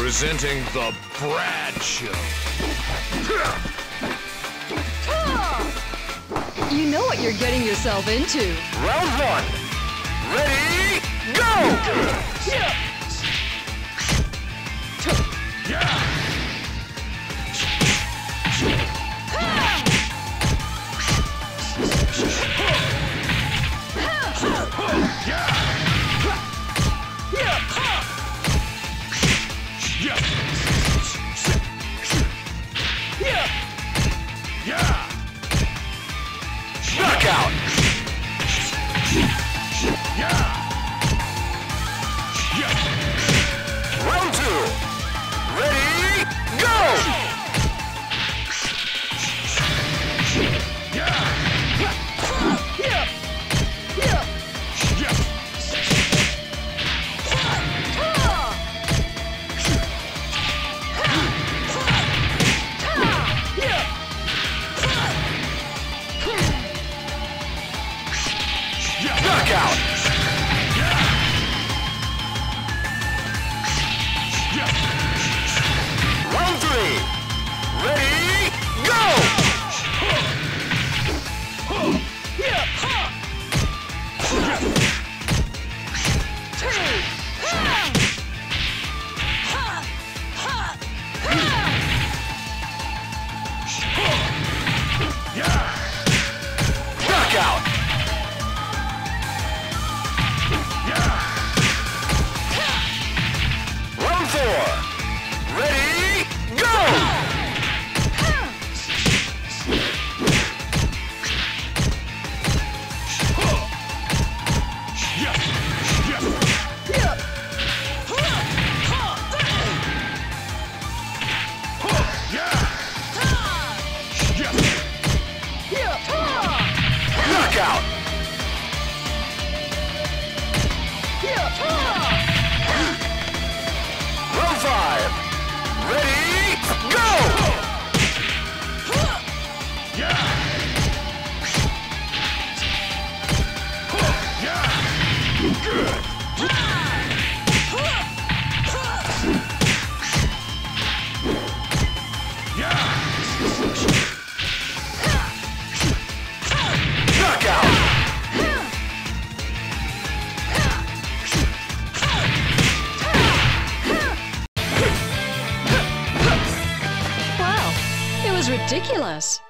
Presenting the Brad Show. You know what you're getting yourself into. Round one. Ready, go! Yeah. Knockout! Round two. Ready, go! Knockout! Round three. Ready, go! Knockout! Round four. Ready, go! Knockout! Round five. Ready, go! Knockout! Wow, it was ridiculous.